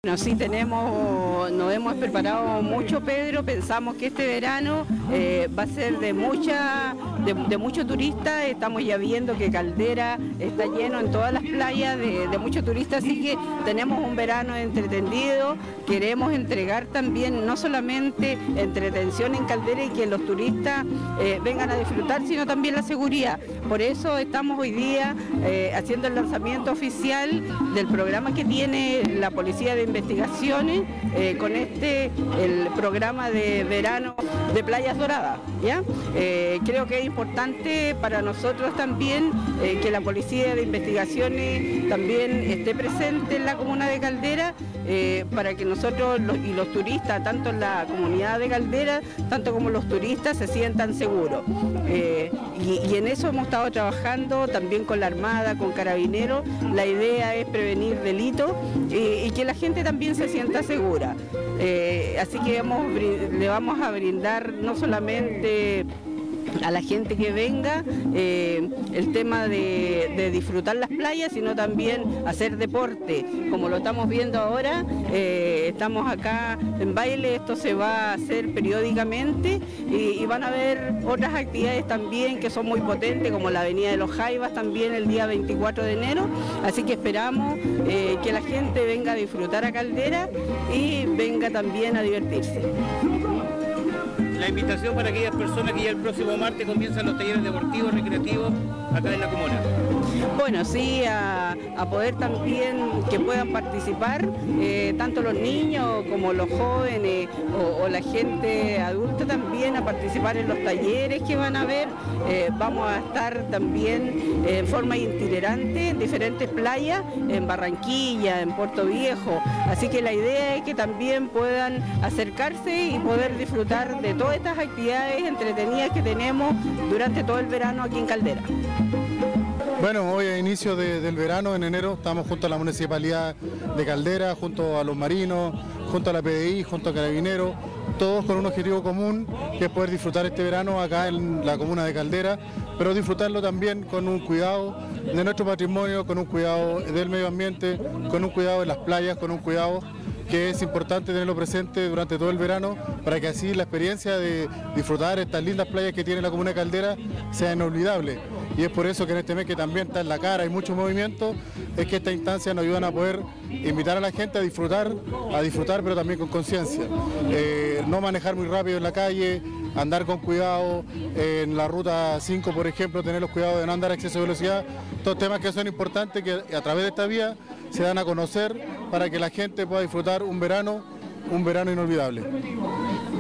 Bueno, sí nos hemos preparado mucho, Pedro. Pensamos que este verano va a ser de muchos turistas. Estamos ya viendo que Caldera está lleno en todas las playas de muchos turistas, así que tenemos un verano entretenido. Queremos entregar también no solamente entretención en Caldera y que los turistas vengan a disfrutar, sino también la seguridad. Por eso estamos hoy día haciendo el lanzamiento oficial del programa que tiene la Policía de Investigaciones con el programa de verano de Playas Doradas, ¿ya? Creo que es importante para nosotros también que la Policía de Investigaciones también esté presente en la comuna de Caldera para que nosotros y los turistas, tanto en la comunidad de Caldera, tanto como los turistas, se sientan seguros. Y en eso hemos estado trabajando también con la Armada, con Carabineros. La idea es prevenir delitos y que la gente también se sienta segura. Así que le vamos a brindar no solamente a la gente que venga el tema de disfrutar las playas, sino también hacer deporte, como lo estamos viendo ahora. Estamos acá en baile, esto se va a hacer periódicamente y van a haber otras actividades también que son muy potentes, como la Avenida de los Jaivas también el día 24 de enero, así que esperamos que la gente venga a disfrutar a Caldera y venga también a divertirse. La invitación para aquellas personas que ya el próximo martes comienzan los talleres deportivos, recreativos, acá en la comuna. Bueno, sí, a poder también que puedan participar, tanto los niños como los jóvenes o la gente adulta también, a participar en los talleres que van a haber. Vamos a estar también en forma itinerante en diferentes playas, en Barranquilla, en Puerto Viejo, así que la idea es que también puedan acercarse y poder disfrutar de todas estas actividades entretenidas que tenemos durante todo el verano aquí en Caldera. Bueno, hoy a inicio del verano, en enero, estamos junto a la Municipalidad de Caldera, junto a los marinos, junto a la PDI, junto a Carabineros, todos con un objetivo común, que es poder disfrutar este verano acá en la comuna de Caldera, pero disfrutarlo también con un cuidado de nuestro patrimonio, con un cuidado del medio ambiente, con un cuidado de las playas, con un cuidado que es importante tenerlo presente durante todo el verano para que así la experiencia de disfrutar estas lindas playas que tiene la comuna de Caldera sea inolvidable. Y es por eso que en este mes, que también está en la cara, hay mucho movimiento, es que esta instancia nos ayudan a poder invitar a la gente a disfrutar pero también con conciencia. No manejar muy rápido en la calle, andar con cuidado, en la ruta 5 por ejemplo, tener los cuidados de no andar a exceso de velocidad, todos temas que son importantes que a través de esta vía se dan a conocer para que la gente pueda disfrutar un verano inolvidable.